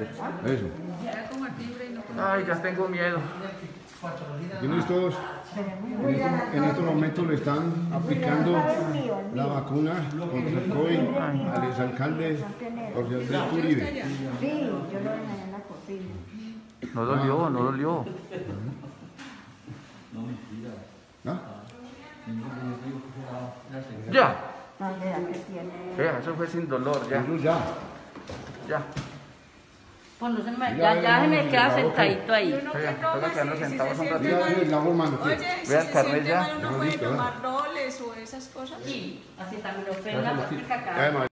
Eso. Ay, ya tengo miedo. En estos momentos le están aplicando la vacuna contra el COVID al exalcalde Jorge Alberto Uribe. Sí, yo lo dejé en la cocina. No dolió, no dolió. ¿Ah? Ya. No, vea que tiene. Vea, eso fue sin dolor, ya. Eso ya. Ya. Pues no se me, ya se me queda sentadito ahí. Vea, toca quedarnos sentados un ratito. Ya, la forma Oye, si Vea se el carnet siente ya. mal, uno puede tomar roles o esas cosas. Sí, así también lo ven la práctica acá.